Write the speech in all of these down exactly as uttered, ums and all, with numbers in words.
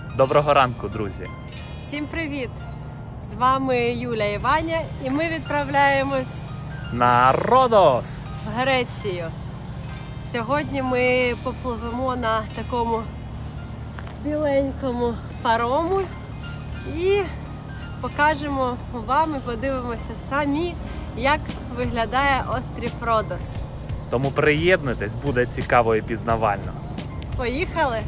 Доброго ранку, друзі! Всім привіт! З вами Юля і Ваня, і ми відправляємось на Родос! в Грецію. Сьогодні ми попливемо на такому біленькому парому і покажемо вам і подивимося самі, як виглядає острів Родос. Тому приєднуйтесь, буде цікаво і пізнавально. Поїхали!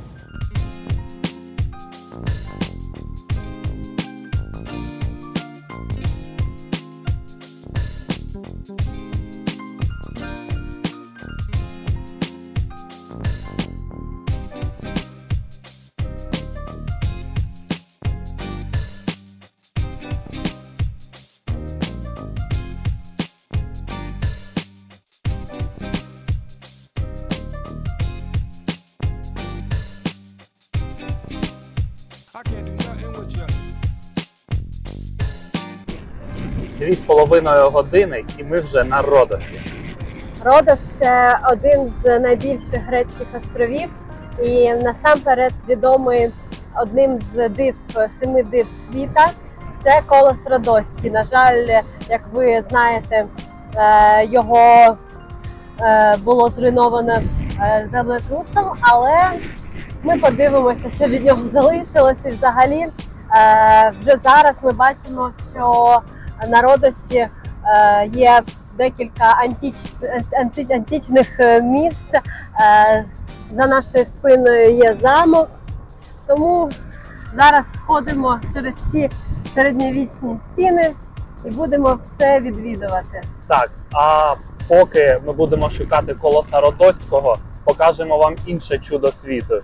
Дві з половиною години і ми вже на Родосі. Родос – це один з найбільших грецьких островів і насамперед відомий одним з див, семи див світа. Це Колос Родоський. На жаль, як ви знаєте, його було зруйновано землетрусом, але ми подивимося, що від нього залишилося. І взагалі вже зараз ми бачимо, що на Родосі є декілька антич, анти, античних міст, за нашою спиною є замок, тому зараз входимо через ці середньовічні стіни і будемо все відвідувати. Так, а поки ми будемо шукати Колоса Родоського, покажемо вам інше чудо світу,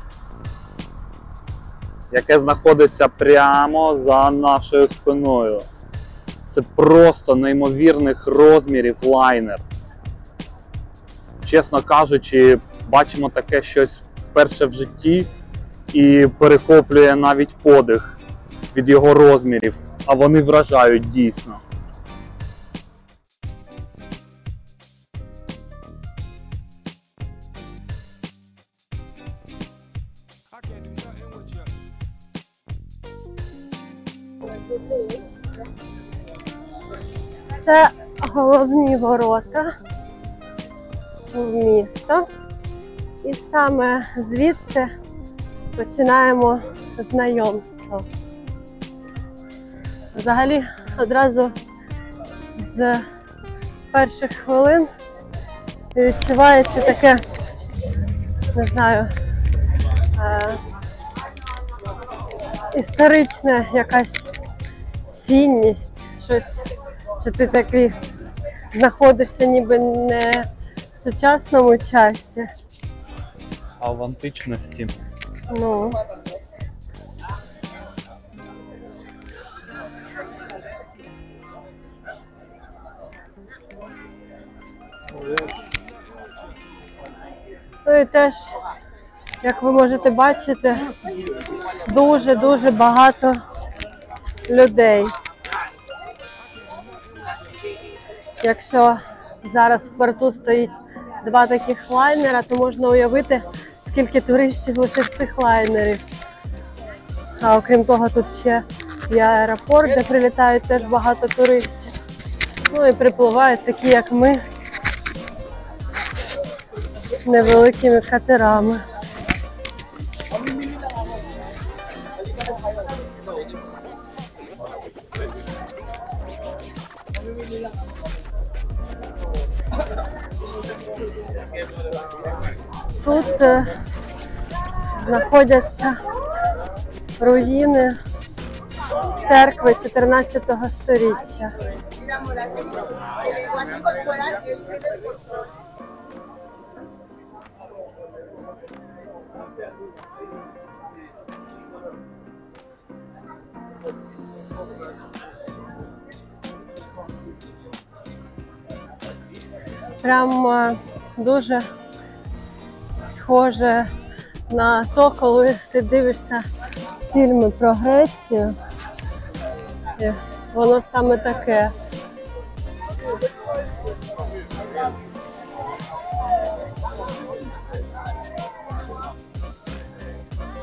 яке знаходиться прямо за нашою спиною. Це просто неймовірних розмірів лайнер. Чесно кажучи, бачимо таке щось вперше в житті і перехоплює навіть подих від його розмірів, а вони вражають дійсно. Це головні ворота в місто, і саме звідси починаємо знайомство. Взагалі, одразу з перших хвилин відчувається таке, не знаю, е історична якась цінність, щось. Що ти такий знаходишся ніби не в сучасному часі, а в античності. Ну. Ну і теж, як ви можете бачити, дуже-дуже багато людей. Якщо зараз в порту стоїть два таких лайнера, то можна уявити, скільки туристів лише з цих лайнерів. А окрім того, тут ще є аеропорт, де прилітають теж багато туристів. Ну і припливають такі, як ми, невеликими катерами. Тут е, знаходяться руїни церкви чотирнадцятого сторіччя. Прям е, дуже схоже на то, коли ти дивишся фільми про Грецію. І воно саме таке.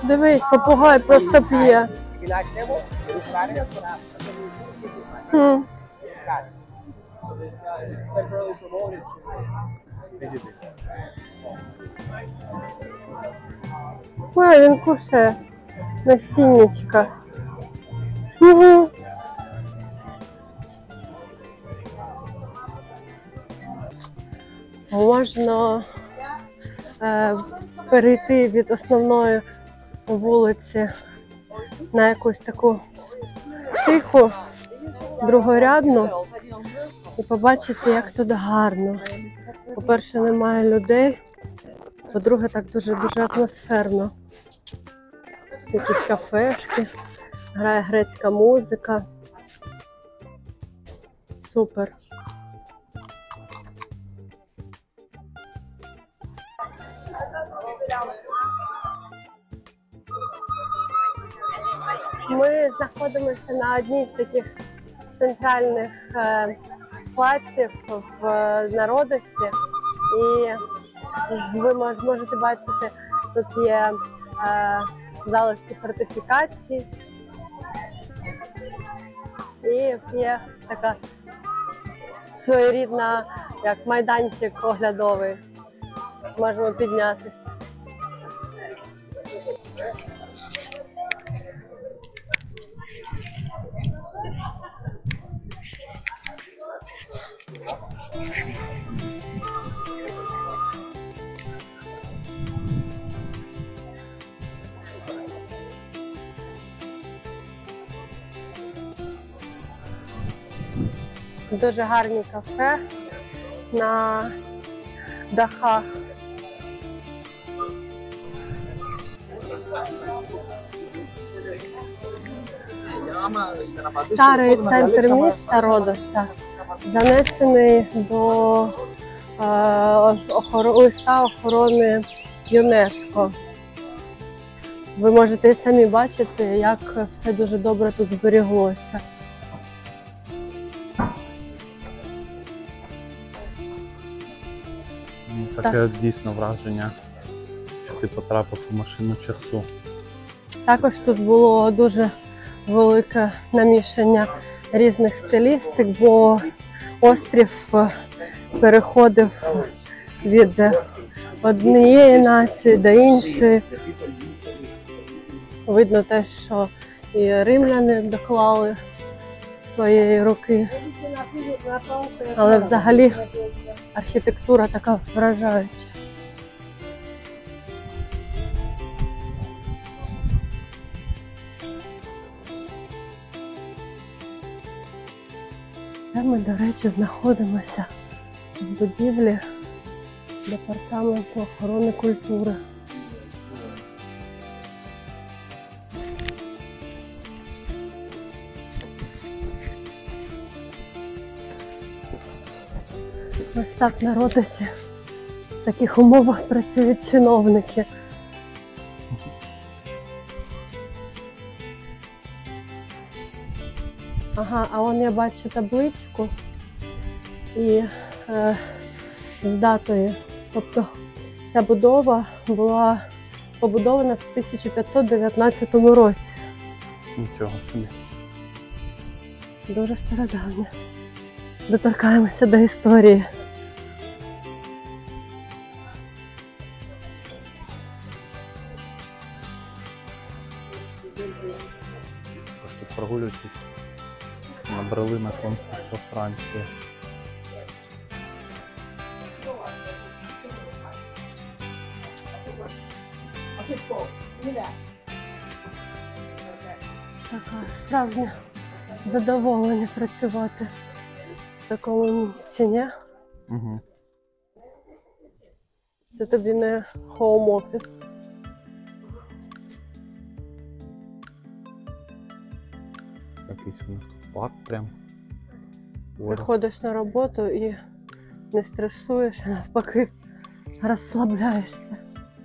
Дивись, попугай просто п'є. Хм. Ой, він кушає насіннячка. Угу. Можна е, перейти від основної вулиці на якусь таку тиху, другорядну і побачити, як тут гарно. По-перше, немає людей, по-друге, так дуже-дуже атмосферно. Якісь кафешки, грає грецька музика. Супер. Ми знаходимося на одній з таких центральних е, плаців в на Родосі, і ви мож, можете бачити, тут є е, залишки фортифікації і є така своєрідна, як майданчик оглядовий. Можемо піднятися. Дуже гарні кафе на дахах. Старий центр міста Родоса занесений до е, охор... листа охорони ЮНЕСКО. Ви можете і самі бачити, як все дуже добре тут зберіглося. Таке так. Дійсно враження, що ти потрапив у машину часу. Також тут було дуже велике намішання різних стилістик, бо острів переходив від однієї нації до іншої. Видно те, що і римляни доклали своєї руки, але взагалі архітектура така вражаюча. Де ми, до речі, знаходимося в будівлі департаменту охорони культури. Ось так на Родосі в таких умовах працюють чиновники. Ага, а вон я бачу табличку і е, з датою. Тобто ця будова була побудована в тисяча п'ятсот дев'ятнадцятому році. Нічого собі. Дуже стародавня. Доторкаємося до історії. Просто прогулюйтесь, набрали на консульство Франції. Така справжнє задоволення працювати в такому місці, ні? Угу. Це тобі не хоум-офіс. Якийсь у них тут парк прям. Приходиш на роботу і не стресуєш, а навпаки розслабляєшся.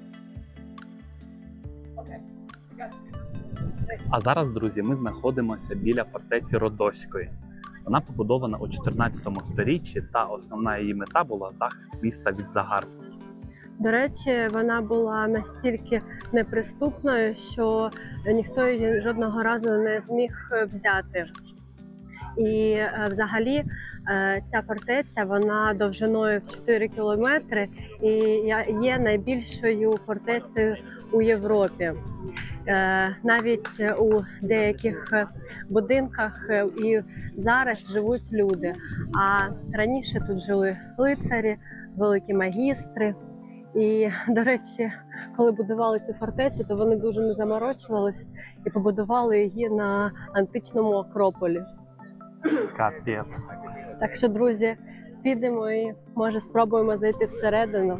А зараз, друзі, ми знаходимося біля фортеці Родоської. Вона побудована у чотирнадцятому сторіччі, та основна її мета була захист міста від загарбників. До речі, вона була настільки неприступною, що ніхто її жодного разу не зміг взяти. І е, взагалі е, ця фортеця, вона довжиною в чотири кілометри і є найбільшою фортецею у Європі. Е, навіть у деяких будинках і зараз живуть люди. А раніше тут жили лицарі, великі магістри. І, до речі, коли будували цю фортецю, то вони дуже не заморочувались і побудували її на античному Акрополі. Капець. Так що, друзі, підемо і, може, спробуємо зайти всередину.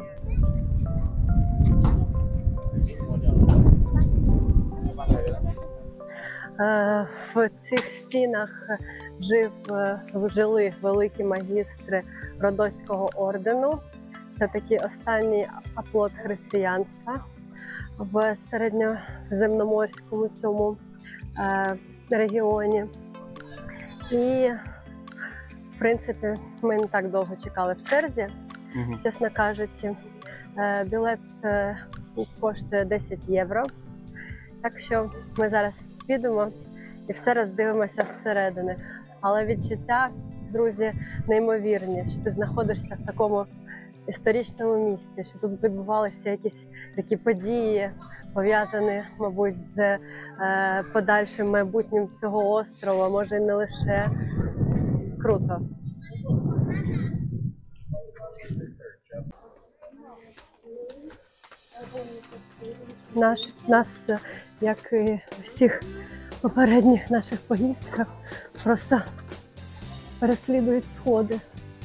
В цих стінах жив, жили великі магістри Родоського ордену. Це такий останній оплот християнства в середньоземноморському цьому е, регіоні. І, в принципі, ми не так довго чекали в черзі, Угу. чесно кажучи. Е, білет е, коштує десять євро. Так що ми зараз підемо і все роздивимося зсередини. Але відчуття, друзі, неймовірні, що ти знаходишся в такому історичному місці, що тут відбувалися якісь такі події, пов'язані, мабуть, з е, подальшим майбутнім цього острова, може і не лише. Круто. Наш, нас, як і в всіх попередніх наших поїздках, просто переслідують сходи.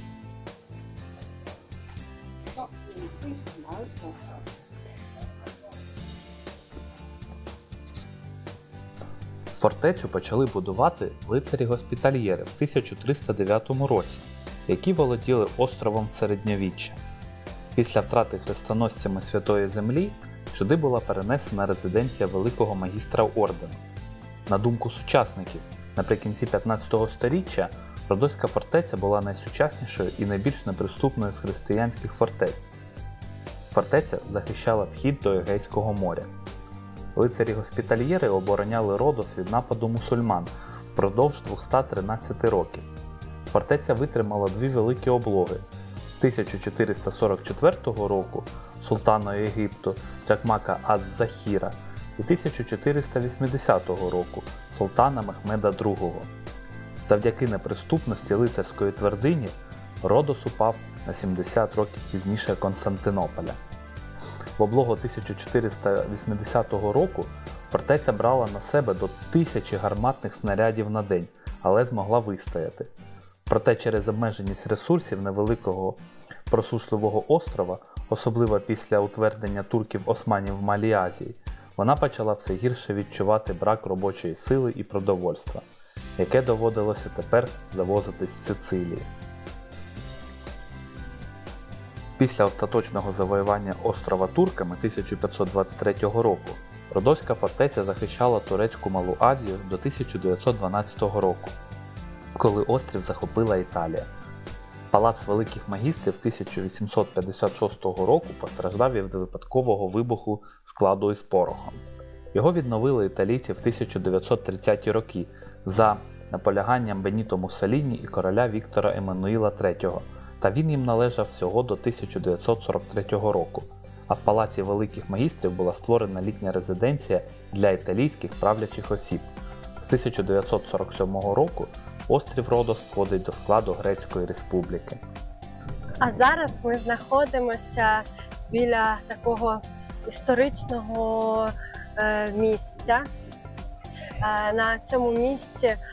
Фортецю почали будувати лицарі-госпітальєри в тисяча триста дев'ятому році, які володіли островом в середньовіччя. Після втрати хрестоносцями Святої Землі сюди була перенесена резиденція великого магістра ордену. На думку сучасників, наприкінці п'ятнадцятого століття Родоська фортеця була найсучаснішою і найбільш неприступною з християнських фортець. Фортеця захищала вхід до Егейського моря. Лицарі-госпітальєри обороняли Родос від нападу мусульман впродовж двохсот тринадцяти років. Фортеця витримала дві великі облоги. тисяча чотириста сорок четвертого року султана Єгипту Джакмака ас-Захіра і тисяча чотириста вісімдесятого року султана Мехмеда другого. Завдяки неприступності лицарської твердині Родос упав на сімдесят років пізніше Константинополя. В облогу тисяча чотириста вісімдесятого року фортеця брала на себе до тисячі гарматних снарядів на день, але змогла вистояти. Проте через обмеженість ресурсів невеликого просушливого острова, особливо після утвердження турків-османів в Малій Азії, вона почала все гірше відчувати брак робочої сили і продовольства, яке доводилося тепер завозити з Сицилії. Після остаточного завоювання острова турками тисяча п'ятсот двадцять третього року Родоська фортеця захищала турецьку Малу Азію до тисяча дев'ятсот дванадцятого року, коли острів захопила Італія. Палац Великих Магістрів тисяча вісімсот п'ятдесят шостого року постраждав від випадкового вибуху складу із порохом. Його відновили італійці в тисяча дев'ятсот тридцяті роки за наполяганням Беніто Муссоліні і короля Віктора Еммануїла третього, та він їм належав всього до тисяча дев'ятсот сорок третього року, а в Палаці Великих Магістрів була створена літня резиденція для італійських правлячих осіб. З тисяча дев'ятсот сорок сьомого року острів Родос входить до складу Грецької Республіки. А зараз ми знаходимося біля такого історичного е, місця. Е, на цьому місці, е,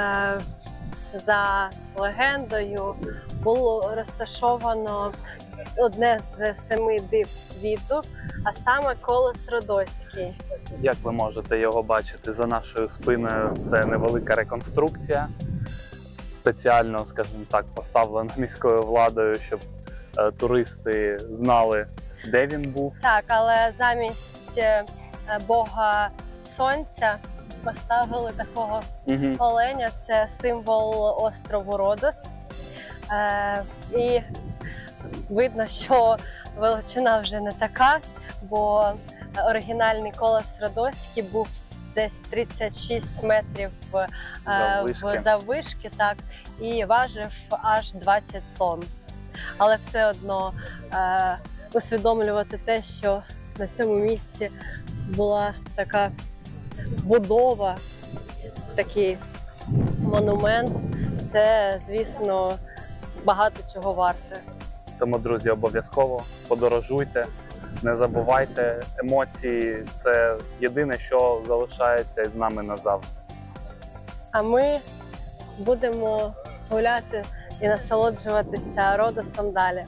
за легендою, було розташовано одне з семи див світу, а саме Колос Родоський. Як ви можете його бачити за нашою спиною, це невелика реконструкція, спеціально, скажімо так, поставлена міською владою, щоб е, туристи знали, де він був. Так, але замість е, Бога Сонця поставили такого Угу. оленя, це символ острову Родос. Е, і видно, що величина вже не така, бо оригінальний колос Родоський був десь тридцять шість метрів е, Заввишки. в заввишки, так, і важив аж двадцять тонн. Але все одно е, усвідомлювати те, що на цьому місці була така будова, такий монумент, це, звісно, багато чого варте. Тому, друзі, обов'язково подорожуйте, не забувайте, емоції – це єдине, що залишається з нами назавжди. А ми будемо гуляти і насолоджуватися Родосом далі.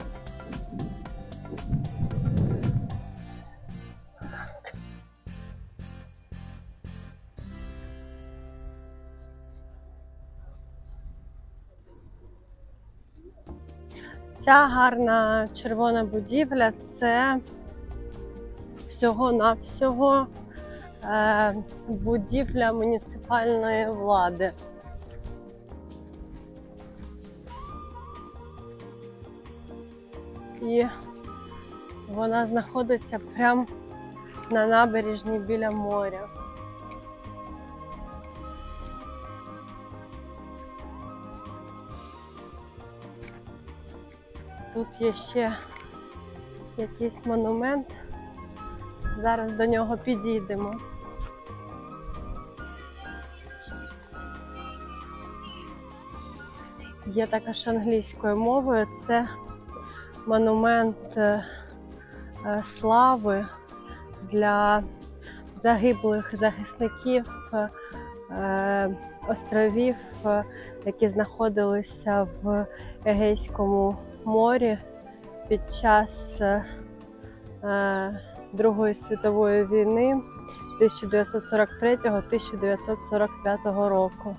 Ця гарна червона будівля – це всього-навсього е, будівля муніципальної влади. І вона знаходиться прямо на набережній біля моря. Тут є ще якийсь монумент. Зараз до нього підійдемо. Є також англійською мовою. Це монумент е, слави для загиблих захисників е, островів, е, які знаходилися в Егейському морі під час е, Другої світової війни тисяча дев'ятсот сорок третього - тисяча дев'ятсот сорок п'ятого року.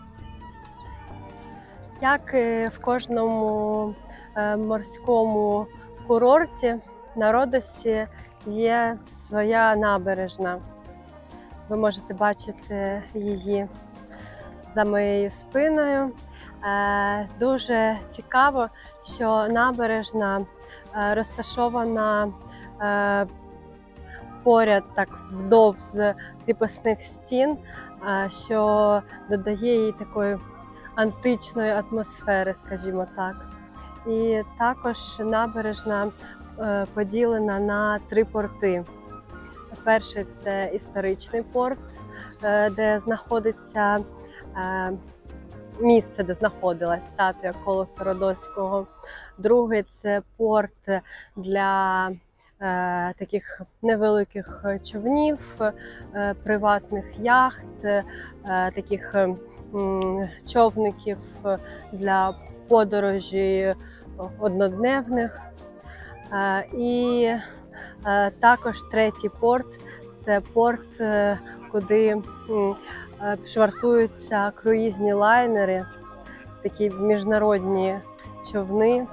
Як і в кожному е, морському курорті, на Родосі є своя набережна. Ви можете бачити її за моєю спиною. Е, дуже цікаво, що набережна е, розташована е, поряд, так, вдовж кріпосних стін, е, що додає їй такої античної атмосфери, скажімо так. І також набережна е, поділена на три порти. Перший – це історичний порт, е, де знаходиться е, місце, де знаходилась статуя Колоса Родоського. Другий – це порт для е, таких невеликих човнів, е, приватних яхт, е, таких е, човників для подорожі однодневних. Е, і е, також третій порт – це порт, е, куди е, швартуються круїзні лайнери, такі міжнародні човни.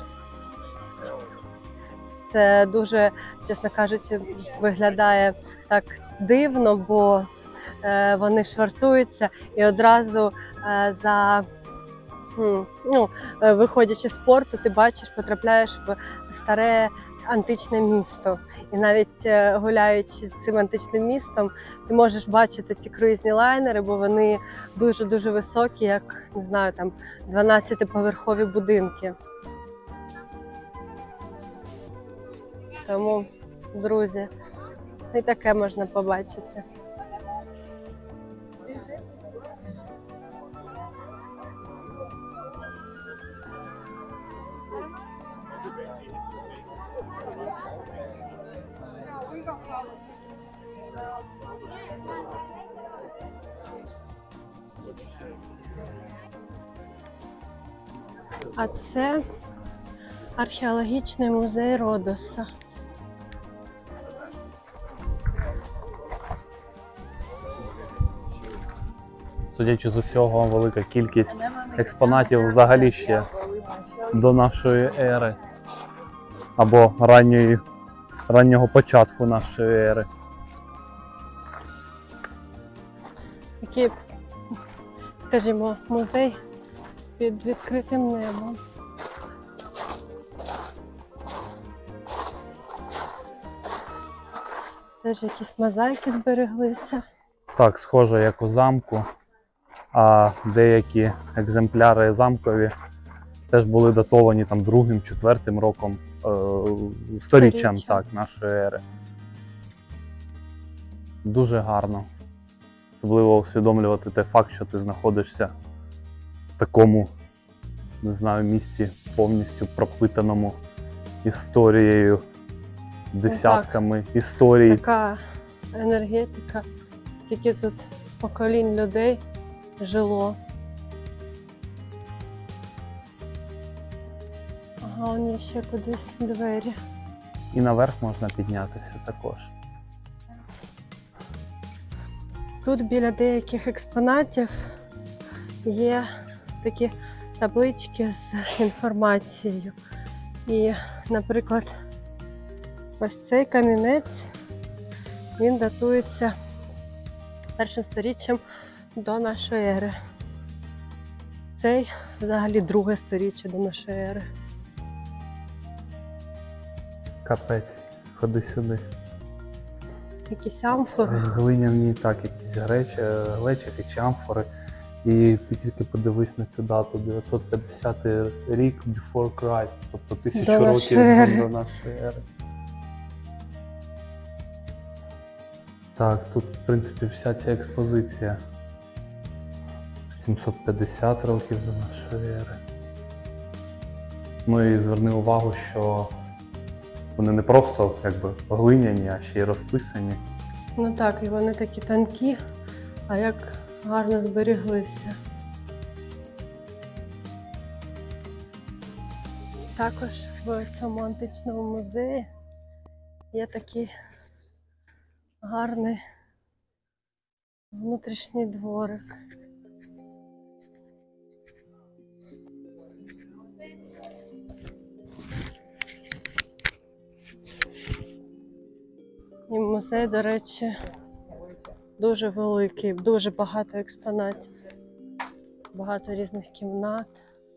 Це дуже, чесно кажучи, виглядає так дивно, бо е, вони швартуються і одразу е, за, ну, виходячи з порту, ти бачиш, потрапляєш в старе античне місто. І навіть гуляючи цим античним містом, ти можеш бачити ці круїзні лайнери, бо вони дуже-дуже високі, як, не знаю, там дванадцятиповерхові будинки. Тому, друзі, і таке можна побачити. А це археологічний музей Родоса. Судячи з усього, велика кількість експонатів взагалі ще до нашої ери або ранньої, раннього початку нашої ери. Такий, скажімо, музей під відкритим небом. Теж якісь мозаїки збереглися. Так, схоже, як у замку, а деякі екземпляри замкові теж були датовані там другим, четвертим роком, е, сторіччям, Сторіччям. так, нашої ери. Дуже гарно. Особливо усвідомлювати той факт, що ти знаходишся в такому, не знаю, місці повністю пропитаному історією, десятками історій. Така енергетика, тільки тут поколінь людей жило. Ага, он є ще кудись двері. І наверх можна піднятися також. Тут біля деяких експонатів є такі таблички з інформацією. І, наприклад, ось цей камінець, він датується першим сторіччям до нашої ери. Цей взагалі друге сторіччя до нашої ери. Капець, ходи сюди. Якісь амфори. Глиняні, так, якісь греч, глечики чи амфори. І ти тільки подивись на цю дату, дев'ятсот п'ятдесятий рік before Christ, тобто тисячу До років нашої ери. до нашої ери. Так, тут, в принципі, вся ця експозиція. сімсот п'ятдесят років до нашої ери. Ну і зверни увагу, що вони не просто якби глиняні, а ще й розписані. Ну так, і вони такі тонкі, а як гарно зберіглися. Також в цьому античному музеї є такий гарний внутрішній дворик. І музей, до речі, дуже великий, дуже багато експонатів, багато різних кімнат.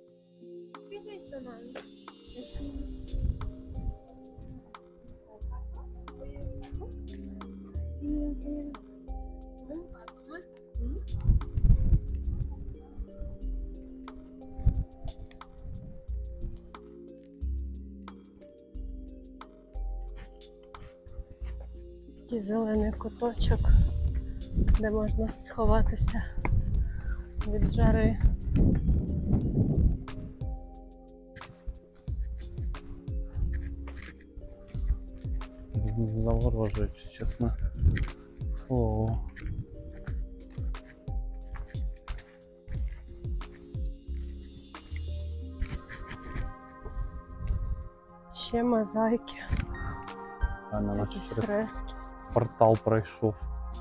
Такий зелений куточок, де можна сховатися від жари. Заворожуюче, чесне слово. Ще мозаїки, А на наш якісь через фрески. портал пройшов.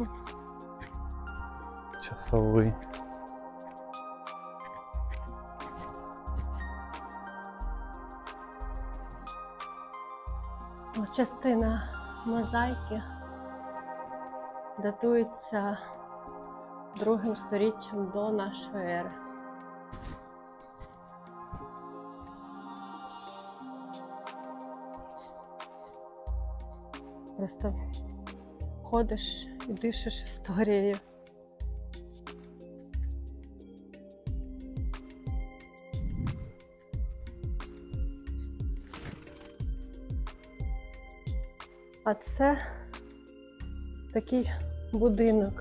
Часовий. Частина мозаїки датується другим сторіччям до нашої ери. Просто ходиш і дишиш історією. А це такий будинок,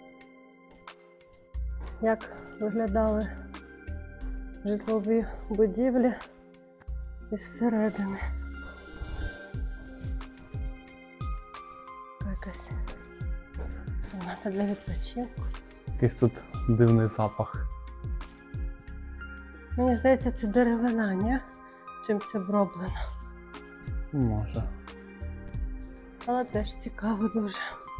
як виглядали житлові будівлі із середини. Якась кімната для відпочинку. Якийсь тут дивний запах. Мені здається, це деревина, ні? Чим це оброблено. Може. Але теж цікаво дуже.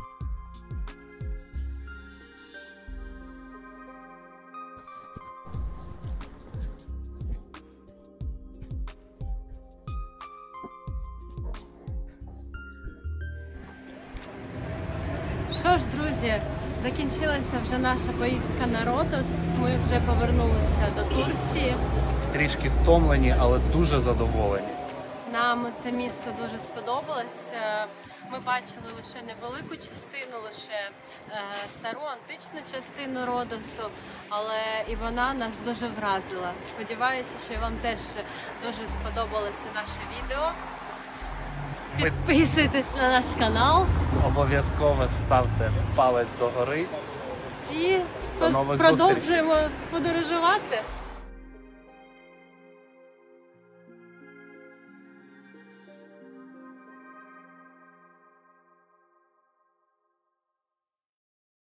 Що ж, друзі, закінчилася вже наша поїздка на Родос. Ми вже повернулися до Турції. Трішки втомлені, але дуже задоволені. Нам це місто дуже сподобалось. Ми бачили лише невелику частину, лише е, стару античну частину Родосу, але і вона нас дуже вразила. Сподіваюся, що вам теж дуже сподобалося наше відео. Підписуйтесь на наш канал Обов'язково ставте палець догори. і До нових продовжуємо подорожувати.